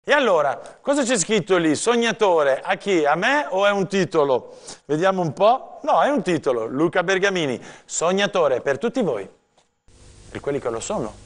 E allora, cosa c'è scritto lì? Sognatore, a chi? A me o è un titolo? Vediamo un po'. No, è un titolo. Luca Bergamini, sognatore per tutti voi, per quelli che lo sono.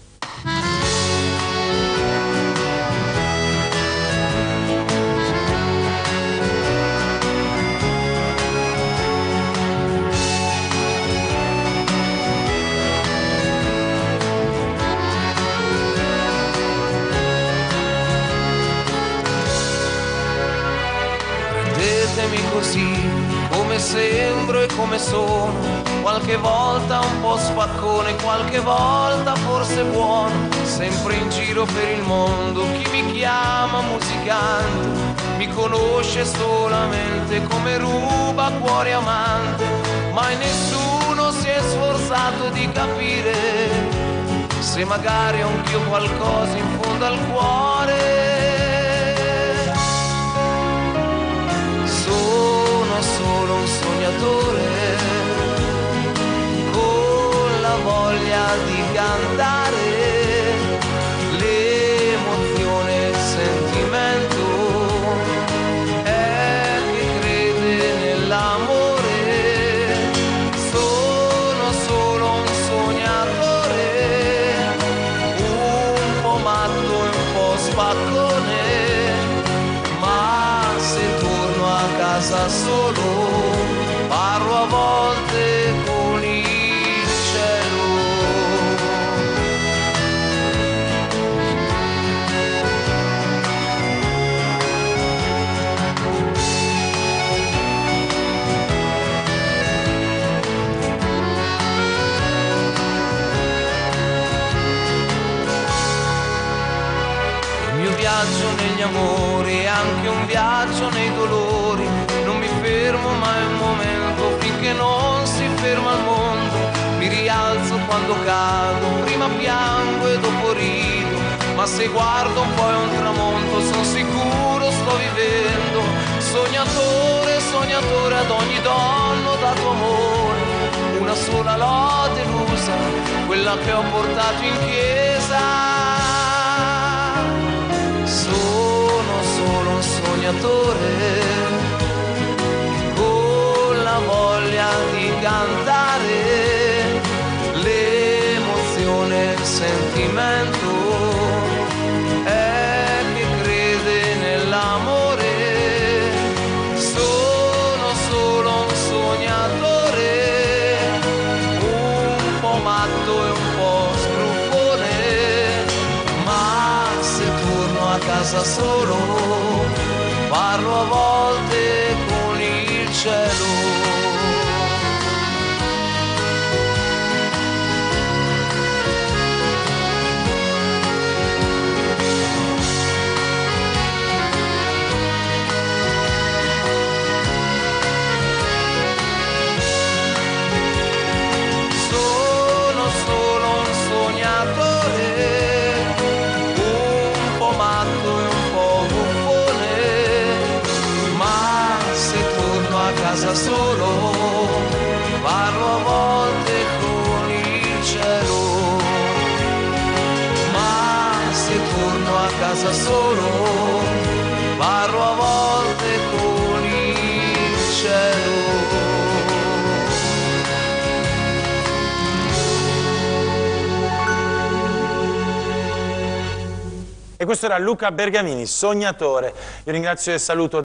Prendetemi così, come sembro e come sono, qualche volta un po' spaccone, qualche volta forse buono, sempre in giro per il mondo. Chi mi chiama musicante mi conosce solamente come ruba cuore amante, mai nessuno si è sforzato di capire se magari anch'io qualcosa in fondo al cuore. Solo un sognatore con la voglia di cantare, l'emozione e il sentimento è che crede nell'amore. Sono solo un sognatore, un po' matto e un po' spaccone, ma se torno a casa solo parlo a volte con il cielo. Il mio viaggio negli amori è anche un viaggio nei dolori. Non mi fermo mai un momento finché non si ferma il mondo. Mi rialzo quando cado, prima piango e dopo rido, ma se guardo un po' è un tramonto, sono sicuro sto vivendo. Sognatore, sognatore, ad ogni donna ho dato amore, una sola l'ho delusa, quella che ho portato in chiesa. Sono solo un sognatore con la voglia di cantare, l'emozione e il sentimento è che crede nell'amore. Sono solo un sognatore, un po' matto e un po' scrupone, ma se torno a casa solo parlo a volte con il cielo. Sono solo un sognatore, un po' matto e un po' buffone, ma se torno a casa solo parlo a volte con il cielo. Ma se torno a casa solo parlo a volte con il cielo. E questo era Luca Bergamini, sognatore. Io ringrazio e saluto